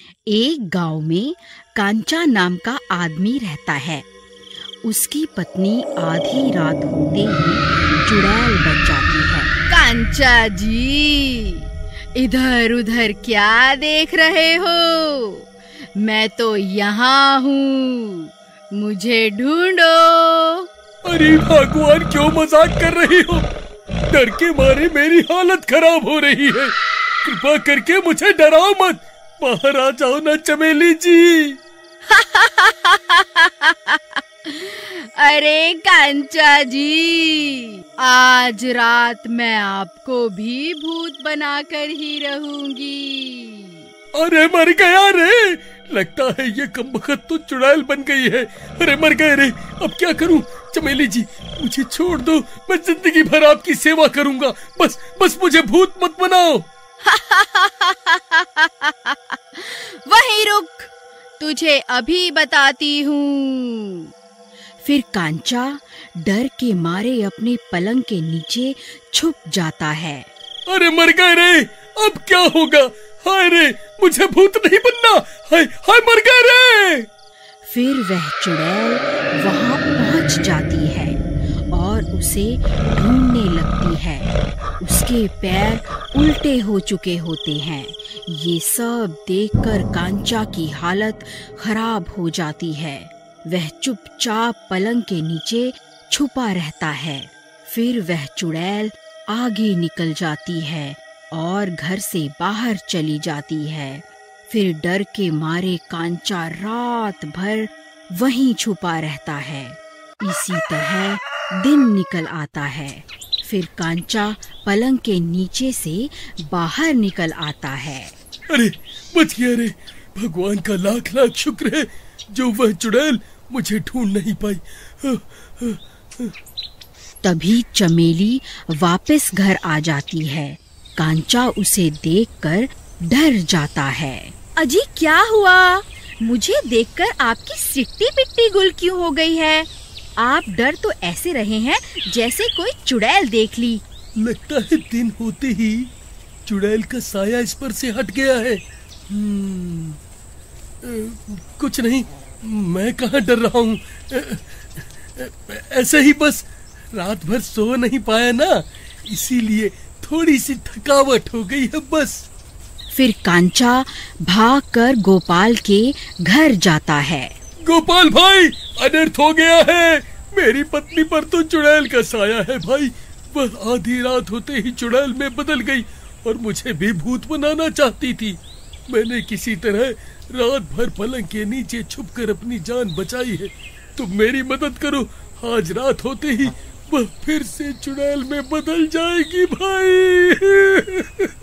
एक गांव में कांचा नाम का आदमी रहता है। उसकी पत्नी आधी रात होते ही चुड़ैल बन जाती है। कांचा जी, इधर उधर क्या देख रहे हो? मैं तो यहाँ हूँ, मुझे ढूंढो। अरे भगवान, क्यों मजाक कर रही हो? डर के मारे मेरी हालत खराब हो रही है। कृपा करके मुझे डराओ मत। बाहर आ जाओ ना चमेली जी। अरे कांचा जी, आज रात मैं आपको भी भूत बनाकर ही रहूंगी। अरे मर गया रे, लगता है ये कमबख्त तो चुड़ैल बन गई है। अरे मर गए रे, अब क्या करूं? चमेली जी, मुझे छोड़ दो, मैं जिंदगी भर आपकी सेवा करूंगा। बस मुझे भूत मत बनाओ। वहीं रुक, तुझे अभी बताती हूँ। फिर कांचा डर के मारे अपने पलंग के नीचे छुप जाता है। अरे मर गए रे, अब क्या होगा? हाय रे, मुझे भूत नहीं बनना। हाय हाय, मर गए रे। फिर वह चुड़ैल वहां पहुंच जाती है और उसे ढूंढने लगती है। उसके पैर उल्टे हो चुके होते हैं। ये सब देखकर कांचा की हालत खराब हो जाती है। वह चुपचाप पलंग के नीचे छुपा रहता है। फिर वह चुड़ैल आगे निकल जाती है और घर से बाहर चली जाती है। फिर डर के मारे कांचा रात भर वहीं छुपा रहता है। इसी तरह दिन निकल आता है। फिर कांचा पलंग के नीचे से बाहर निकल आता है। अरे बच गया रे, भगवान का लाख लाख शुक्र है जो वह चुड़ैल मुझे ढूंढ नहीं पाई। तभी चमेली वापस घर आ जाती है। कांचा उसे देखकर डर जाता है। अजी क्या हुआ? मुझे देखकर आपकी सिट्टी पिट्टी गुल क्यों हो गई है? आप डर तो ऐसे रहे हैं जैसे कोई चुड़ैल देख ली। लगता है दिन होते ही चुड़ैल का साया इस पर से हट गया है। कुछ नहीं, मैं कहाँ डर रहा हूँ। ऐसे ही बस रात भर सो नहीं पाया ना, इसीलिए थोड़ी सी थकावट हो गई है बस। फिर कांचा भागकर गोपाल के घर जाता है। गोपाल भाई, अनर्थ हो गया है। मेरी पत्नी पर तो चुड़ैल का साया है भाई। वह आधी रात होते ही चुड़ैल में बदल गई और मुझे भी भूत बनाना चाहती थी। मैंने किसी तरह रात भर पलंग के नीचे छुपकर अपनी जान बचाई है। तुम मेरी मदद करो, आज रात होते ही वह फिर से चुड़ैल में बदल जाएगी भाई।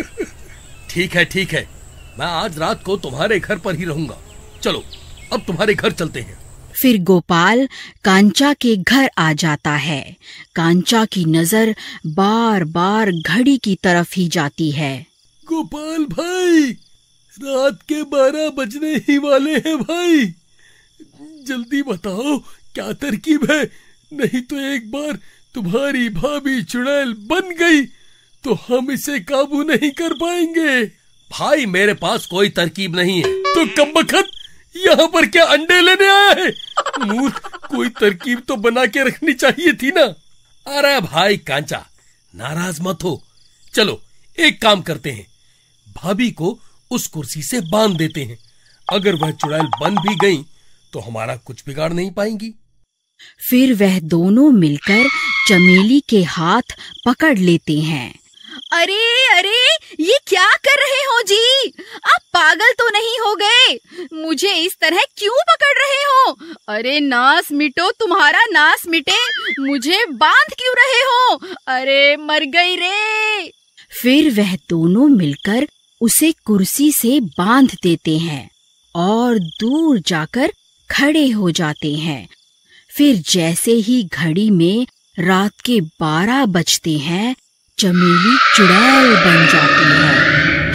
ठीक है, मैं आज रात को तुम्हारे घर पर ही रहूंगा। चलो अब तुम्हारे घर चलते हैं। फिर गोपाल कांचा के घर आ जाता है। कांचा की नजर बार बार घड़ी की तरफ ही जाती है। गोपाल भाई, रात के 12 बजने ही वाले हैं भाई। जल्दी बताओ क्या तरकीब है, नहीं तो एक बार तुम्हारी भाभी चुड़ैल बन गई तो हम इसे काबू नहीं कर पाएंगे। भाई मेरे पास कोई तरकीब नहीं है। तो कमबख्त यहाँ पर क्या अंडे लेने आया है? मूर्ख, कोई तरकीब तो बना के रखनी चाहिए थी ना। अरे भाई कांचा, नाराज मत हो। चलो एक काम करते हैं, भाभी को उस कुर्सी से बांध देते हैं। अगर वह चुड़ैल बन भी गई तो हमारा कुछ बिगाड़ नहीं पाएंगी। फिर वह दोनों मिलकर चमेली के हाथ पकड़ लेते हैं। अरे ये क्या कर रहे हो जी? आप पागल तो नहीं हो गए? मुझे इस तरह क्यों पकड़ रहे हो? अरे नास मिटो, तुम्हारा नास मिटे, मुझे बांध क्यों रहे हो? अरे मर गई रे। फिर वह दोनों मिलकर उसे कुर्सी से बांध देते हैं और दूर जाकर खड़े हो जाते हैं। फिर जैसे ही घड़ी में रात के 12 बजते हैं, चमेली चुड़ैल बन जाती है।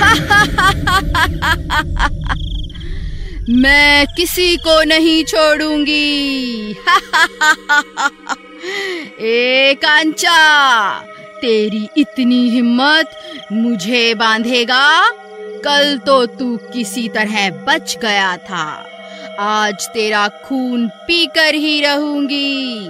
मैं किसी को नहीं छोड़ूंगी। ए कांचा, तेरी इतनी हिम्मत मुझे बांधेगा? कल तो तू किसी तरह बच गया था, आज तेरा खून पीकर ही रहूंगी।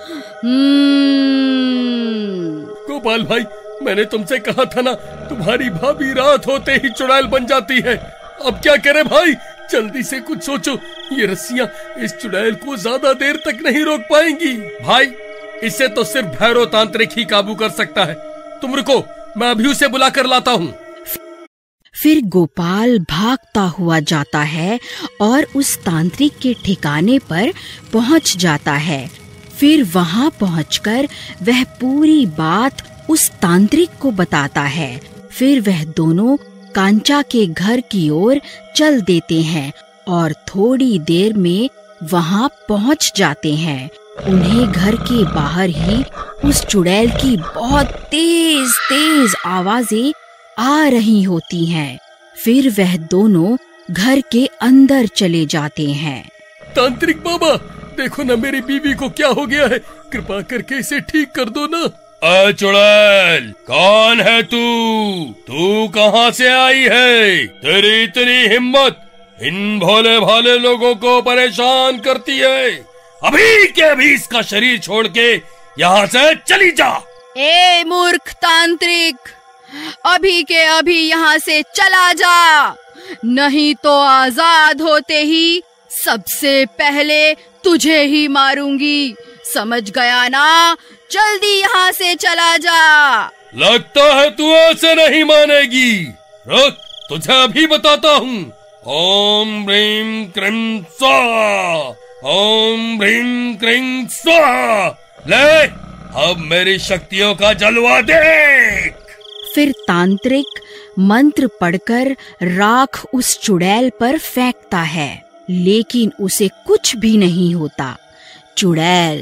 गोपाल भाई, मैंने तुमसे कहा था ना, तुम्हारी भाभी रात होते ही चुड़ैल बन जाती है। अब क्या करे भाई, जल्दी से कुछ सोचो। ये रस्सियां इस चुड़ैल को ज्यादा देर तक नहीं रोक पाएंगी। भाई, इसे तो सिर्फ भैरव तांत्रिक ही काबू कर सकता है। तुम रुको, मैं अभी उसे बुला कर लाता हूँ। फिर गोपाल भागता हुआ जाता है और उस तांत्रिक के ठिकाने पर पहुंच जाता है। फिर वहां पहुंचकर वह पूरी बात उस तांत्रिक को बताता है। फिर वह दोनों कांचा के घर की ओर चल देते हैं और थोड़ी देर में वहां पहुंच जाते हैं। उन्हें घर के बाहर ही उस चुड़ैल की बहुत तेज तेज आवाजें आ रही होती हैं। फिर वह दोनों घर के अंदर चले जाते हैं। तांत्रिक बाबा, देखो ना मेरी बीवी को क्या हो गया है, कृपा करके इसे ठीक कर दो ना। चुड़ैल, कौन है तू? तू कहाँ से आई है? तेरी इतनी हिम्मत इन भोले भाले लोगों को परेशान करती है। अभी के अभी इसका शरीर छोड़ के यहाँ से चली जा। ए मूर्ख तांत्रिक, अभी के अभी यहाँ से चला जा, नहीं तो आजाद होते ही सबसे पहले तुझे ही मारूंगी। समझ गया ना? जल्दी यहाँ से चला जा। लगता है तू ऐसे नहीं मानेगी। रुक, तुझे अभी बताता हूँ। ओम ह्रीं क्रीं स्वाहा, ओम ह्रीं क्रीं स्वाहा। ले, अब मेरी शक्तियों का जलवा देख। फिर तांत्रिक मंत्र पढ़कर राख उस चुड़ैल पर फेंकता है, लेकिन उसे कुछ भी नहीं होता। चुड़ैल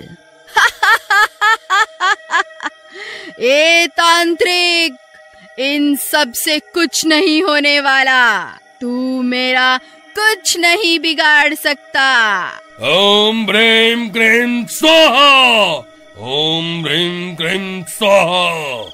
ए तांत्रिक, इन सब से कुछ नहीं होने वाला। तू मेरा कुछ नहीं बिगाड़ सकता। ओम ह्रीं क्रीं स्वाहा, ओम ह्रीं क्रीं स्वाहा।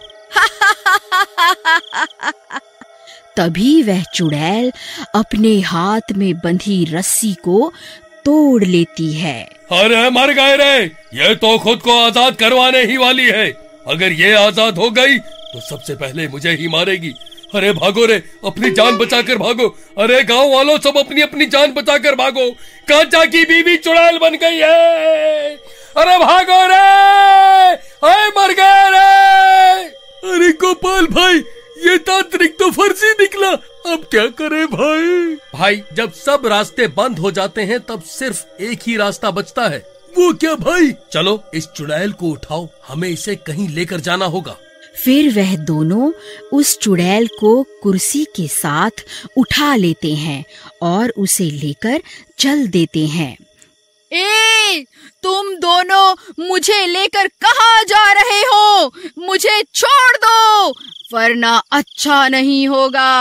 तभी वह चुड़ैल अपने हाथ में बंधी रस्सी को तोड़ लेती है। अरे मर गए रे, ये तो खुद को आजाद करवाने ही वाली है। अगर ये आजाद हो गई तो सबसे पहले मुझे ही मारेगी। अरे भागो रे, अपनी जान बचाकर भागो। अरे गांव वालों, सब अपनी अपनी जान बचाकर भागो। कांचा की बीवी चुड़ैल बन गई है। अरे भागो रे, अरे मर गए रे। अरे गोपाल भाई, ये तांत्रिक तो फर्जी निकला, अब क्या करे भाई? भाई, जब सब रास्ते बंद हो जाते हैं तब सिर्फ एक ही रास्ता बचता है। वो क्या भाई? चलो इस चुड़ैल को उठाओ, हमें इसे कहीं लेकर जाना होगा। फिर वह दोनों उस चुड़ैल को कुर्सी के साथ उठा लेते हैं और उसे लेकर चल देते हैं। ए, तुम दोनों मुझे लेकर कहाँ जा रहे हो? मुझे छोड़ दो, वरना अच्छा नहीं होगा।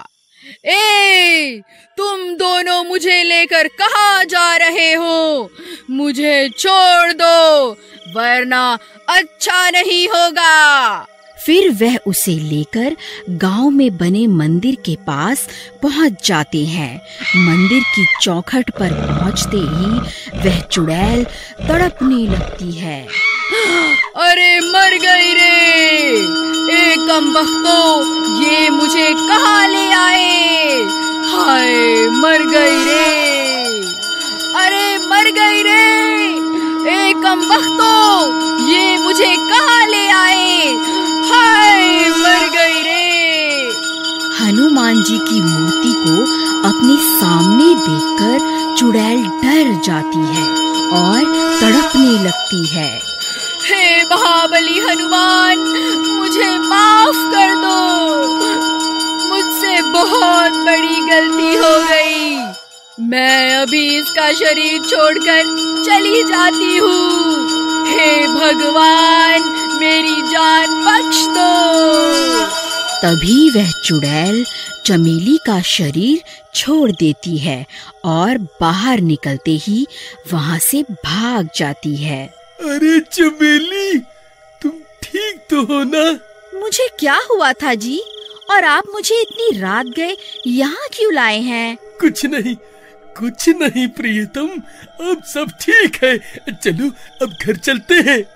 ए, तुम दोनों मुझे लेकर कहाँ जा रहे हो? मुझे छोड़ दो, वरना अच्छा नहीं होगा। फिर वह उसे लेकर गांव में बने मंदिर के पास पहुंच जाते हैं। मंदिर की चौखट पर पहुंचते ही वह चुड़ैल तड़पने लगती है। अरे मर गई रे, ए कमबख्तो, ये मुझे कहाँ ले आए? हाय, मर गई रे। अरे मर गई रे, ए कमबख्तो, ये मुझे कहाँ ले आए? हाय, मर गई रे। हनुमान जी की मूर्ति को अपने सामने देखकर चुड़ैल डर जाती है और तड़पने लगती है। हे महाबली हनुमान, मुझे माफ कर दो, मुझसे बहुत बड़ी गलती हो गई। मैं अभी इसका शरीर छोड़कर चली जाती हूँ। हे भगवान, मेरी जान बख्श दो। तभी वह चुड़ैल चमेली का शरीर छोड़ देती है और बाहर निकलते ही वहाँ से भाग जाती है। अरे चमेली, तुम ठीक तो हो ना? मुझे क्या हुआ था जी? और आप मुझे इतनी रात गए यहाँ क्यों लाए हैं? कुछ नहीं प्रियतम, अब सब ठीक है। चलो अब घर चलते हैं।